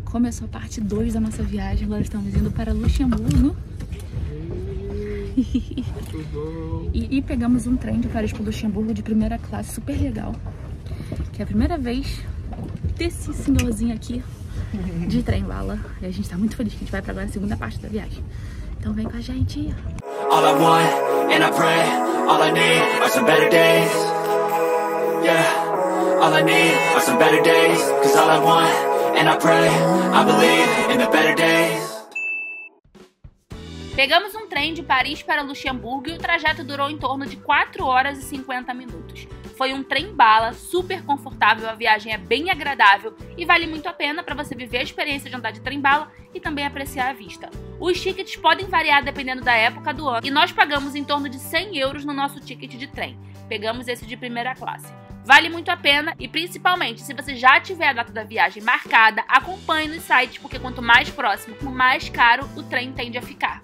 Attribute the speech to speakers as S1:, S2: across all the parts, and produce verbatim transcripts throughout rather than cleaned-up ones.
S1: Começou a parte dois da nossa viagem. Agora estamos indo para Luxemburgo. e, e pegamos um trem de Paris para Luxemburgo de primeira classe, super legal. Que é a primeira vez desse senhorzinho aqui de trem bala. E a gente tá muito feliz que a gente vai pra agora a segunda parte da viagem. Então vem com a gente.
S2: All I want and I pray, all I need are some better days. Yeah, all I need are some better days. Cause all I want and I pray, I believe in the better days.
S1: Pegamos um trem de Paris para Luxemburgo e o trajeto durou em torno de quatro horas e cinquenta minutos. Foi um trem bala, super confortável, a viagem é bem agradável e vale muito a pena para você viver a experiência de andar de trem bala e também apreciar a vista. Os tickets podem variar dependendo da época do ano e nós pagamos em torno de cem euros no nosso ticket de trem. Pegamos esse de primeira classe. Vale muito a pena e principalmente se você já tiver a data da viagem marcada, acompanhe nos sites porque quanto mais próximo, mais caro o trem tende a ficar.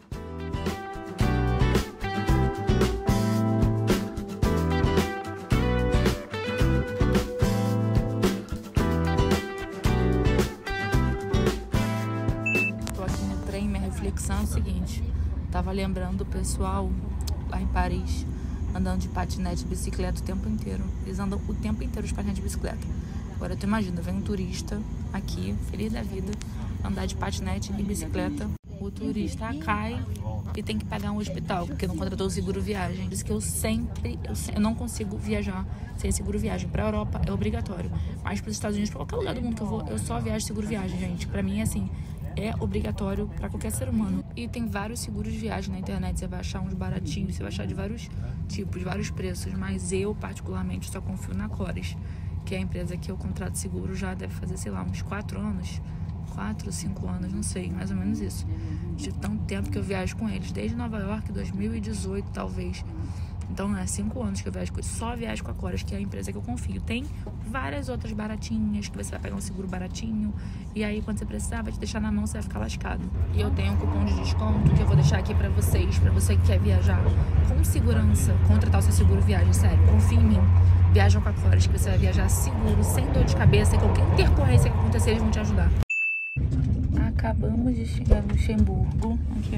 S1: É o seguinte, tava lembrando o pessoal lá em Paris andando de patinete e bicicleta o tempo inteiro. Eles andam o tempo inteiro de patinete e bicicleta. Agora tu imagina, vem um turista aqui, feliz da vida, andar de patinete e bicicleta. O turista cai e tem que pagar um hospital, porque não contratou o seguro viagem. Por isso que eu sempre, eu, eu não consigo viajar sem seguro viagem. Pra Europa é obrigatório, mas pros Estados Unidos, pra qualquer lugar do mundo que eu vou, eu só viajo seguro viagem, gente. Pra mim é assim, é obrigatório para qualquer ser humano. E tem vários seguros de viagem na internet, você vai achar uns baratinhos, você vai achar de vários tipos, vários preços, mas eu particularmente só confio na Cores, que é a empresa que eu contrato seguro já deve fazer, sei lá, uns quatro anos, quatro, cinco anos, não sei, mais ou menos isso. De tanto tempo que eu viajo com eles, desde Nova York, dois mil e dezoito talvez. Então é cinco anos que eu viajo com eles, só viajo com a Cores, que é a empresa que eu confio. Tem várias outras baratinhas, que você vai pegar um seguro baratinho, e aí quando você precisar, vai te deixar na mão, você vai ficar lascado. E eu tenho um cupom de desconto que eu vou deixar aqui pra vocês, pra você que quer viajar com segurança, contratar o seu seguro viagem, sério, confia em mim. Viajam com a Cores, que você vai viajar seguro, sem dor de cabeça, e qualquer intercorrência que acontecer, eles vão te ajudar. Acabamos de chegar no Luxemburgo, aqui,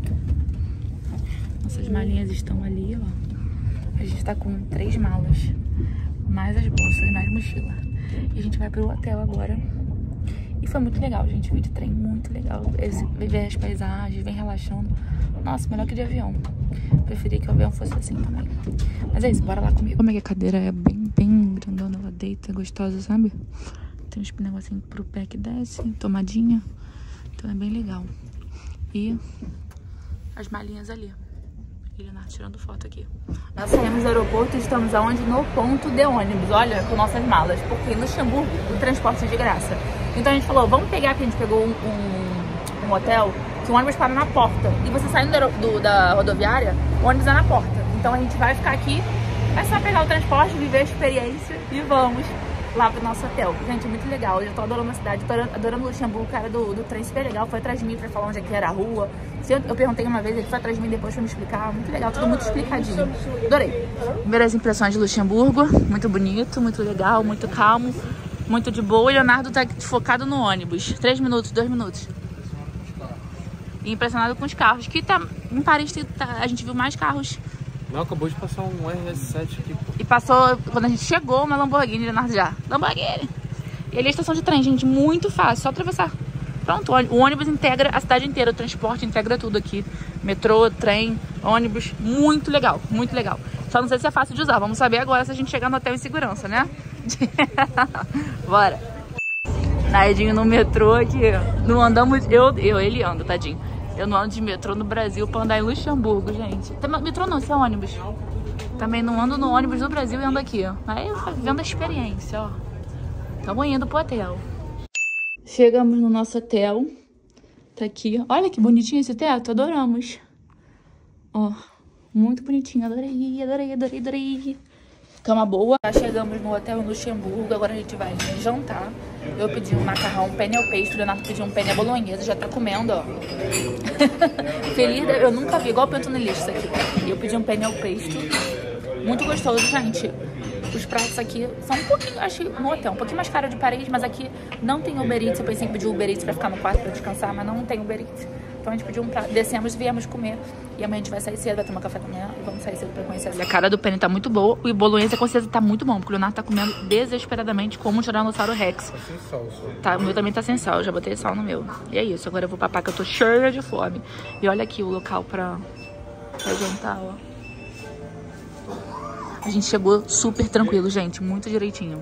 S1: nossas malinhas estão ali, ó. A gente tá com três malas, mais as bolsas, mais mochila. E a gente vai pro hotel agora. E foi muito legal, gente. Vir de trem muito legal. Ver as paisagens, vem relaxando. Nossa, melhor que de avião. Preferi que o avião fosse assim também. Mas é isso, bora lá comigo. Como é que a cadeira é bem, bem grandona, ela deita, gostosa, sabe? Tem uns negocinhos pro pé que desce, tomadinha. Então é bem legal. E as malinhas ali. E Leonardo tirando foto aqui. Nós saímos do aeroporto e estamos aonde? No ponto de ônibus, olha, com nossas malas. Porque em Luxemburgo o transporte é de graça. Então a gente falou, vamos pegar, porque a gente pegou um, um, um hotel que o ônibus para na porta. E você saindo do, do, da rodoviária, o ônibus é na porta. Então a gente vai ficar aqui, é só pegar o transporte, viver a experiência e vamos lá pro nosso hotel. Gente, é muito legal, eu já tô adorando a cidade, tô adorando Luxemburgo, o cara do, do trem super legal, foi atrás de mim pra falar onde é que era a rua. Eu, eu perguntei uma vez, ele foi atrás de mim depois pra me explicar, muito legal, tudo muito explicadinho. Adorei. Primeiras impressões de Luxemburgo, muito bonito, muito legal, muito calmo, muito de boa. E Leonardo tá focado no ônibus, três minutos, dois minutos. E impressionado com os carros, que tá, em Paris tá, a gente viu mais carros.
S3: Não, acabou de passar um R S sete aqui, pô.
S1: E passou, quando a gente chegou, uma Lamborghini, Leonardo já. Lamborghini! E ali é a estação de trem, gente, muito fácil, só atravessar. Pronto, o ônibus integra a cidade inteira, o transporte integra tudo aqui. Metrô, trem, ônibus, muito legal, muito legal. Só não sei se é fácil de usar, vamos saber agora se a gente chegar no hotel em segurança, né? Bora! Nardinho no metrô aqui, não andamos, eu, eu, ele anda, tadinho. Eu não ando de metrô no Brasil pra andar em Luxemburgo, gente. Metrô não, isso é ônibus. Também não ando no ônibus do Brasil e ando aqui, ó. Aí eu tô vivendo a experiência, ó. Estamos indo pro hotel. Chegamos no nosso hotel. Tá aqui. Olha que bonitinho esse teto, adoramos. Ó, muito bonitinho. Adorei, adorei, adorei, adorei. Cama boa. Já chegamos no hotel em Luxemburgo, agora a gente vai jantar. Eu pedi um macarrão, um penne ao pesto, o Leonardo pediu um penne à bolonhesa, já tá comendo, ó. Feliz, eu nunca vi, igual pentonilista aqui. Eu pedi um penne ao pesto, muito gostoso, gente. Os pratos aqui são um pouquinho, acho, no hotel, um pouquinho mais caro de Paris, mas aqui não tem Uber Eats. Eu pensei em pedir Uber Eats pra ficar no quarto pra descansar, mas não tem Uber Eats. Então a gente pediu um prato, descemos e viemos comer. E amanhã a gente vai sair cedo, vai tomar café da manhã e vamos sair cedo pra conhecer. A cara do Penny tá muito boa e o bolonhesa com certeza tá muito bom, porque o Leonardo tá comendo desesperadamente como um Tiranossauro Rex.
S3: Tá sem sal, só.
S1: Tá, o meu também tá sem sal, eu já botei sal no meu. E é isso, agora eu vou papar que eu tô cheia de fome. E olha aqui o local pra, pra jantar, ó. A gente chegou super tranquilo, gente, muito direitinho.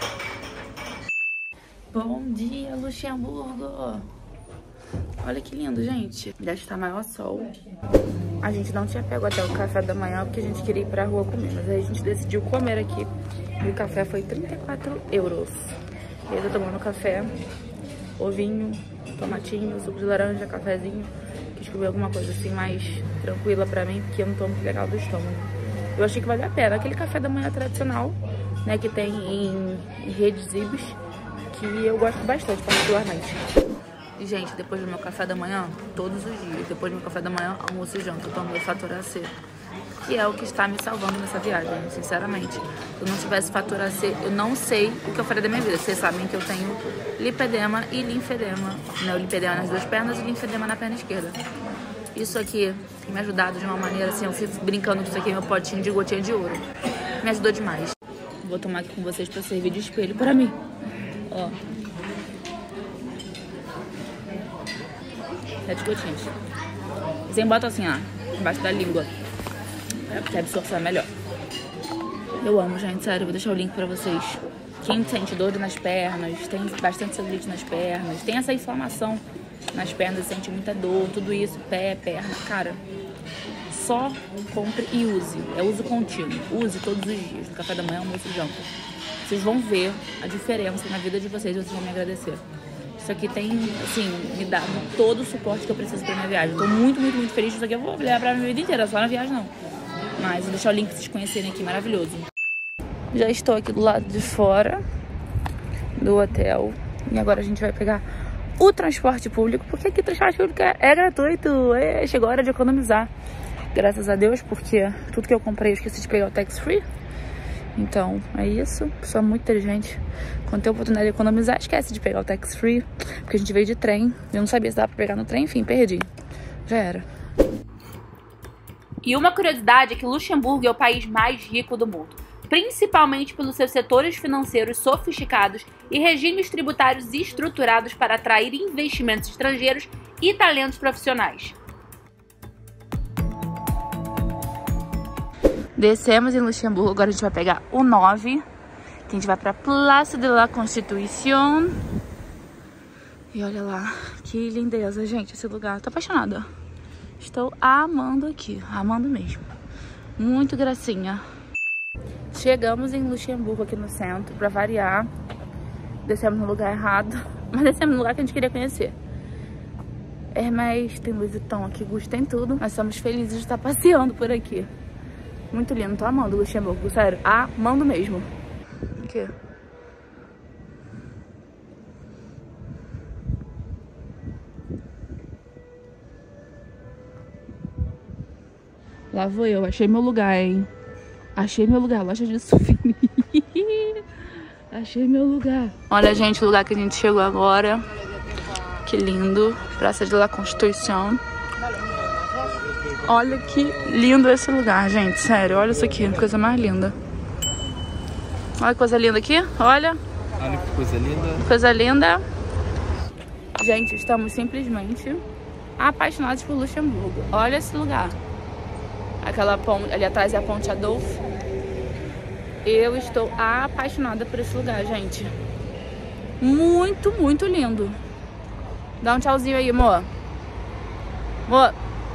S1: Bom dia, Luxemburgo! Olha que lindo, gente. Já está maior sol. A gente não tinha pego até o café da manhã porque a gente queria ir pra rua comer. Mas aí a gente decidiu comer aqui. E o café foi trinta e quatro euros. E eu tô tomando café, ovinho, tomatinho, suco de laranja, cafezinho. Quis comer alguma coisa assim mais tranquila pra mim, porque eu não tô muito legal do estômago. Eu achei que valia a pena. Aquele café da manhã tradicional, né, que tem em, em redes Ibis, que eu gosto bastante, particularmente. E, gente, depois do meu café da manhã, todos os dias, depois do meu café da manhã, almoço e janta, eu tomo meu Fator A C, que é o que está me salvando nessa viagem, sinceramente. Se eu não tivesse Fator A C, eu não sei o que eu faria da minha vida. Vocês sabem que eu tenho lipedema e linfedema, né? O lipedema nas duas pernas e linfedema na perna esquerda. Isso aqui tem me ajudado de uma maneira, assim, eu fico brincando que isso aqui é meu potinho de gotinha de ouro. Me ajudou demais. Vou tomar aqui com vocês pra servir de espelho pra mim. Ó. Sete gotinhas. Você bota assim, ó, embaixo da língua. É porque a absorção é melhor. Eu amo, gente, sério. Vou deixar o link pra vocês. Quem sente dor nas pernas, tem bastante celulite nas pernas, tem essa inflamação nas pernas, sente muita dor, tudo isso, pé, perna, cara, só compre e use. É uso contínuo. Use todos os dias, no café da manhã, almoço e janta. Vocês vão ver a diferença na vida de vocês, vocês vão me agradecer. Isso aqui tem, assim, me dá todo o suporte que eu preciso pra minha viagem. Eu tô muito, muito, muito feliz. Isso aqui eu vou levar pra minha vida inteira, só na viagem não. Mas vou deixar o link pra vocês conhecerem aqui, maravilhoso. Já estou aqui do lado de fora do hotel. E agora a gente vai pegar o transporte público, porque aqui o transporte público é gratuito. É, chegou a hora de economizar. Graças a Deus, porque tudo que eu comprei eu esqueci de pegar o tax free. Então, é isso. Pessoa muito inteligente. Quando tem a oportunidade de economizar, esquece de pegar o tax free. Porque a gente veio de trem. Eu não sabia se dava pra pegar no trem, enfim, perdi. Já era. E uma curiosidade é que Luxemburgo é o país mais rico do mundo, principalmente pelos seus setores financeiros sofisticados e regimes tributários estruturados para atrair investimentos estrangeiros e talentos profissionais. Descemos em Luxemburgo, agora a gente vai pegar o nove, que a gente vai pra Place de la Constitution. E olha lá, que lindeza, gente, esse lugar. Tô apaixonada. Estou amando aqui, amando mesmo. Muito gracinha. Chegamos em Luxemburgo, aqui no centro, pra variar. Descemos no lugar errado, mas descemos no lugar que a gente queria conhecer. Hermès, tem Louis Vuitton aqui, Gucci, tem tudo. Nós estamos felizes de estar passeando por aqui. Muito lindo, tô amando Luxemburgo, sério, amando mesmo. Aqui. Lá vou eu, achei meu lugar, hein? Achei meu lugar, loja de souvenir. Achei meu lugar. Olha, gente, o lugar que a gente chegou agora. Que lindo. Praça de la Constituição. Olha que lindo esse lugar, gente. Sério, olha isso aqui. Coisa mais linda. Olha que coisa linda aqui. Olha.
S3: Olha que coisa linda.
S1: Coisa linda. Gente, estamos simplesmente apaixonados por Luxemburgo. Olha esse lugar. Aquela ponte, ali atrás é a Ponte Adolphe. Eu estou apaixonada por esse lugar, gente. Muito, muito lindo. Dá um tchauzinho aí, amor. Amor.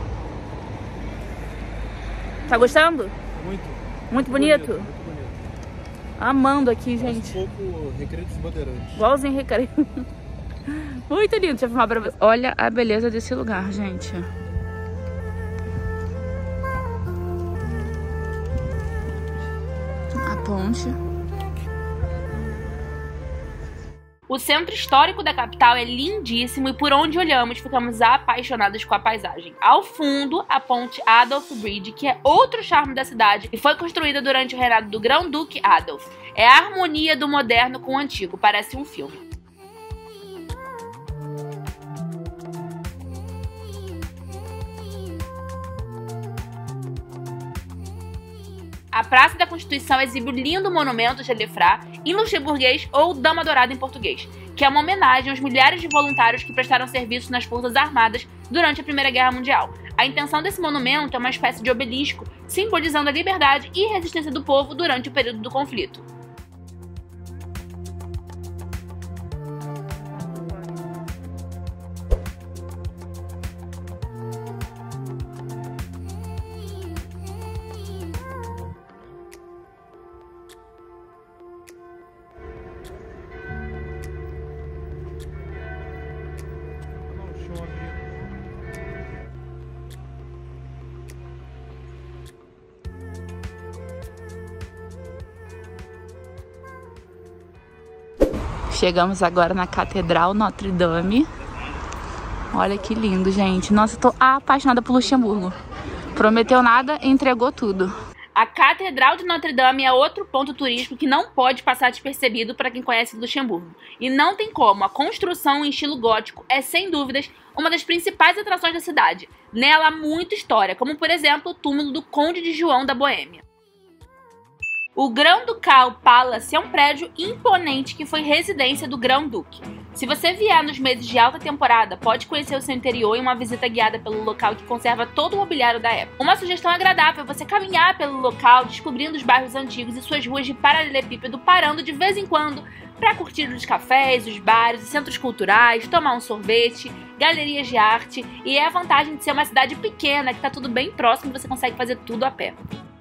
S1: Tá gostando?
S3: Muito.
S1: Muito bonito?
S3: Muito bonito.
S1: Amando aqui, gente.
S3: Um pouco Recreio dos Bandeirantes.
S1: Igualzinho Recreio. Muito lindo. Deixa eu filmar pra você. Olha a beleza desse lugar, gente. A ponte. O centro histórico da capital é lindíssimo e por onde olhamos ficamos apaixonados com a paisagem. Ao fundo, a ponte Adolf Bridge, que é outro charme da cidade e foi construída durante o reinado do Grão-Duque Adolf. É a harmonia do moderno com o antigo, parece um filme. A Praça da Constituição exibe o lindo monumento Gelefra, em luxemburguês ou Dama Dourada em português, que é uma homenagem aos milhares de voluntários que prestaram serviço nas Forças Armadas durante a Primeira Guerra Mundial. A intenção desse monumento é uma espécie de obelisco, simbolizando a liberdade e resistência do povo durante o período do conflito. Chegamos agora na Catedral Notre Dame. Olha que lindo, gente. Nossa, eu tô apaixonada por Luxemburgo. Prometeu nada, entregou tudo. A Catedral de Notre Dame é outro ponto turístico que não pode passar despercebido para quem conhece Luxemburgo. E não tem como, a construção em estilo gótico é, sem dúvidas, uma das principais atrações da cidade. Nela há muita história, como por exemplo o túmulo do Conde de João da Boêmia. O Grand-Ducal Palace é um prédio imponente que foi residência do Grão-Duque. Se você vier nos meses de alta temporada, pode conhecer o seu interior em uma visita guiada pelo local que conserva todo o mobiliário da época. Uma sugestão agradável é você caminhar pelo local, descobrindo os bairros antigos e suas ruas de paralelepípedo, parando de vez em quando para curtir os cafés, os bares, os centros culturais, tomar um sorvete, galerias de arte. E é a vantagem de ser uma cidade pequena, que está tudo bem próximo e você consegue fazer tudo a pé.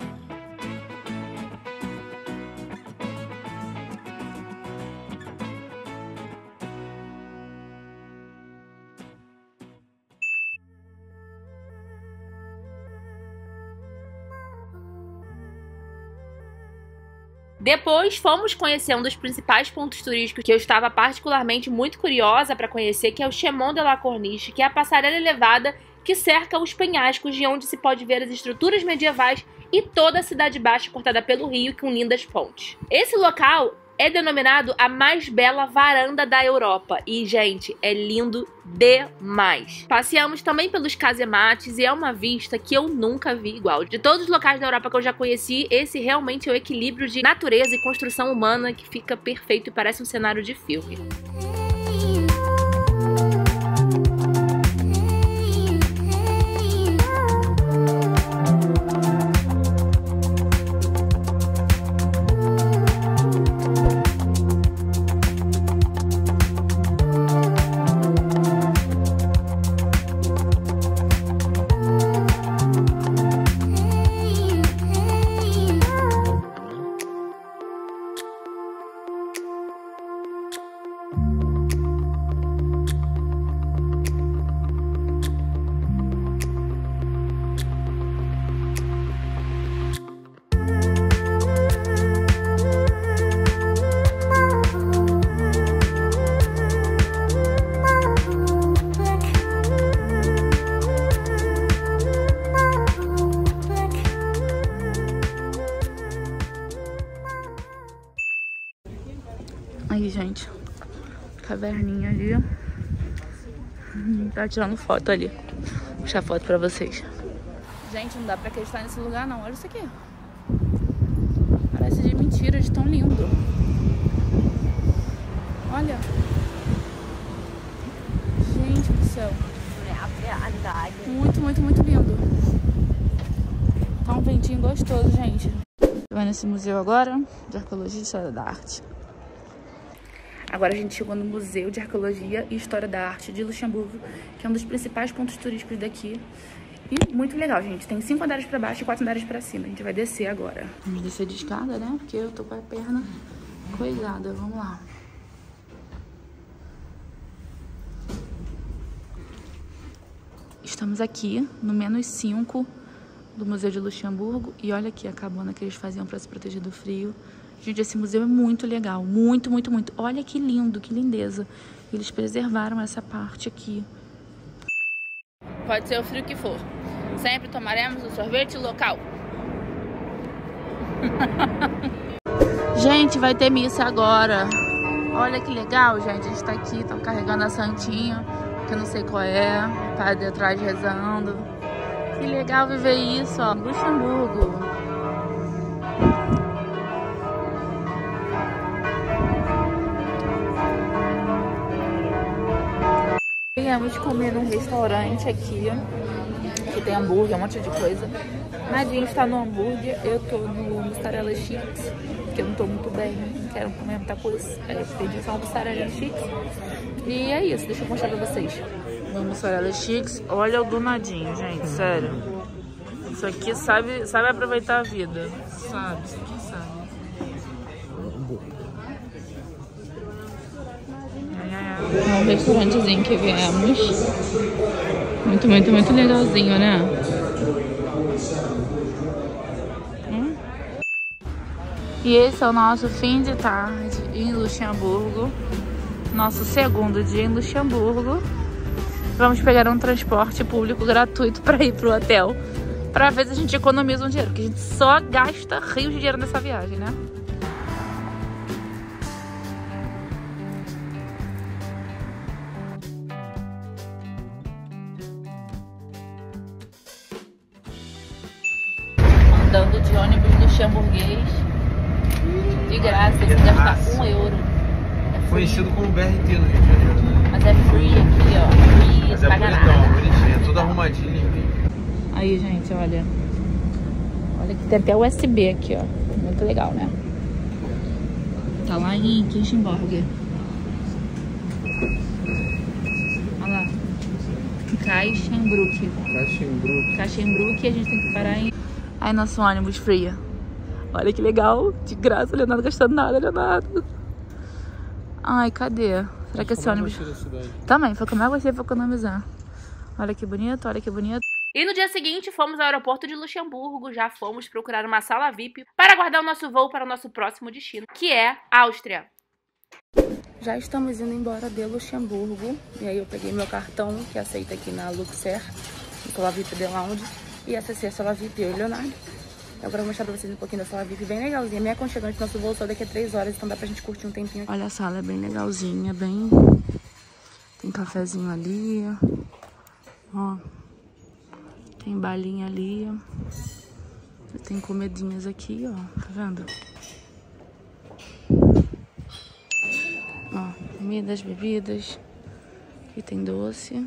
S1: Depois fomos conhecer um dos principais pontos turísticos que eu estava particularmente muito curiosa para conhecer, que é o Chemin de la Corniche, que é a passarela elevada que cerca os penhascos de onde se pode ver as estruturas medievais e toda a Cidade Baixa cortada pelo rio com lindas pontes. Esse local é denominado a mais bela varanda da Europa e, gente, é lindo demais. Passeamos também pelos casemates e é uma vista que eu nunca vi igual. De todos os locais da Europa que eu já conheci, esse realmente é o equilíbrio de natureza e construção humana que fica perfeito e parece um cenário de filme. Aí, gente, caverninha ali. Tá tirando foto ali. Vou puxar foto pra vocês. Gente, não dá pra acreditar nesse lugar não. Olha isso aqui. Parece de mentira, de tão lindo. Olha. Gente do céu. Muito, muito, muito lindo. Tá um ventinho gostoso, gente. Vai nesse museu agora de Arqueologia e História da Arte. Agora a gente chegou no Museu de Arqueologia e História da Arte de Luxemburgo, que é um dos principais pontos turísticos daqui. E muito legal, gente. Tem cinco andares pra baixo e quatro andares pra cima. A gente vai descer agora. Vamos descer de escada, né? Porque eu tô com a perna coisada. Vamos lá. Estamos aqui no menos cinco do Museu de Luxemburgo. E olha aqui a cabana que eles faziam pra se proteger do frio. Gente, esse museu é muito legal. Muito, muito, muito. Olha que lindo, que lindeza. Eles preservaram essa parte aqui. Pode ser o frio que for. Sempre tomaremos o sorvete local. Gente, vai ter missa agora. Olha que legal, gente. A gente tá aqui, estão carregando a santinha, que eu não sei qual é. O padre atrás rezando. Que legal viver isso, ó. Luxemburgo. Viemos comer num restaurante aqui, que tem hambúrguer, um monte de coisa. Nadinho está no hambúrguer, eu tô no mussarela chips, porque eu não tô muito bem, não quero comer muita coisa. Aí eu pedi só um mussarela chips. E é isso, deixa eu mostrar pra vocês. No mussarela chips, olha o do Nadinho, gente, sério. Isso aqui sabe, sabe aproveitar a vida. Sabe, isso aqui sabe. É um restaurantezinho que viemos. Muito, muito, muito legalzinho, né? Hum? E esse é o nosso fim de tarde em Luxemburgo. Nosso segundo dia em Luxemburgo. Vamos pegar um transporte público gratuito para ir pro hotel. Pra ver se a gente economiza um dinheiro. Porque a gente só gasta rios de dinheiro nessa viagem, né? Andando de ônibus luxemburguês de graça, sem gastar um euro. É
S3: conhecido como B R T no Rio de Janeiro, né?
S1: Mas é free aqui, ó. Free,
S3: Mas é
S1: paga
S3: bonitão,
S1: nada.
S3: bonitinho, tudo arrumadinho, limpinho.
S1: Aí, gente, olha. Olha que tem até U S B aqui, ó. Muito legal, né? Tá lá em Kirchenborg. Olha lá. Caixenbruck.
S3: Caixenbruck.
S1: Caixenbruck, a gente tem que parar em... Aí nosso ônibus fria. Olha que legal. De graça, Leonardo gastando nada, Leonardo. Ai, cadê? Será que esse ônibus... Também, foi como eu gostei pra economizar. Olha que bonito, olha que bonito. E no dia seguinte fomos ao aeroporto de Luxemburgo. Já fomos procurar uma sala V I P para aguardar o nosso voo para o nosso próximo destino, que é Áustria. Já estamos indo embora de Luxemburgo. E aí eu peguei meu cartão, que aceita aqui na Luxer, sala V I P de Lounge. E acessei a sala V I P, eu e o Leonardo. Agora eu vou mostrar pra vocês um pouquinho da sala V I P, bem legalzinha. Bem aconchegante, nosso voo só daqui a três horas, então dá pra gente curtir um tempinho aqui. Olha a sala, é bem legalzinha, bem... Tem cafezinho ali, ó. Tem balinha ali, ó. Tem comidinhas aqui, ó, tá vendo? Ó, comidas, bebidas. Aqui tem doce.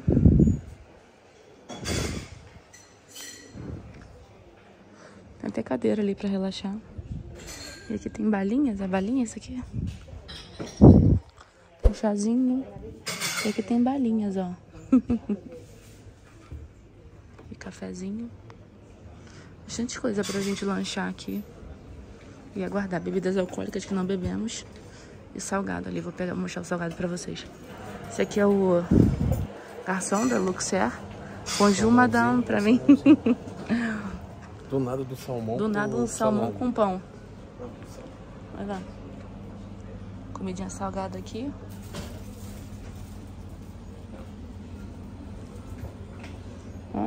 S1: Tem até cadeira ali pra relaxar. E aqui tem balinhas, é balinha isso aqui? Tem um chazinho. E aqui tem balinhas, ó. E cafezinho. Bastante coisa pra gente lanchar aqui. E aguardar bebidas alcoólicas que não bebemos. E salgado ali, vou pegar, vou mostrar o salgado pra vocês. Esse aqui é o garçom da Luxer. Bonjour, madame, pra mim.
S3: Do nada do salmão.
S1: Do nada um salmão com pão. Olha lá. Comidinha salgada aqui. Ó.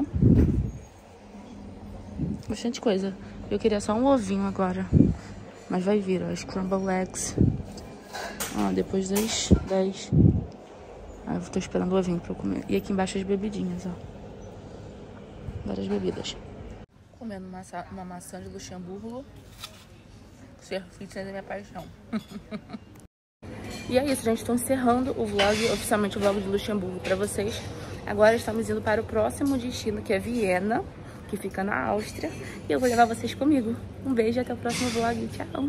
S1: Bastante coisa. Eu queria só um ovinho agora. Mas vai vir, ó. Scrambled eggs. Ó, depois das dez. Aí eu tô esperando o ovinho pra eu comer. E aqui embaixo as bebidinhas, ó. Várias bebidas. Comendo uma, uma maçã de Luxemburgo. Ser fitness é minha paixão. E é isso, gente. Estou encerrando o vlog, oficialmente o vlog de Luxemburgo pra vocês. Agora estamos indo para o próximo destino, que é Viena, que fica na Áustria. E eu vou levar vocês comigo. Um beijo e até o próximo vlog. Tchau!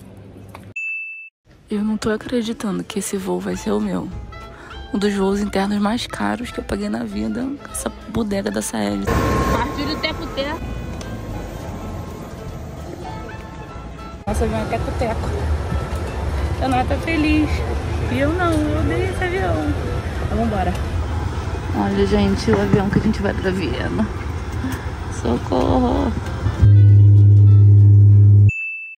S1: Eu não tô acreditando que esse voo vai ser o meu. Um dos voos internos mais caros que eu paguei na vida. Essa bodega da Saeli. Partiu de teco-teco. Nossa, avião é teco-teco. Eu não tô feliz. E eu não, eu odeio esse avião. Então, vamos embora. Olha, gente, o avião que a gente vai pra Viena. Socorro!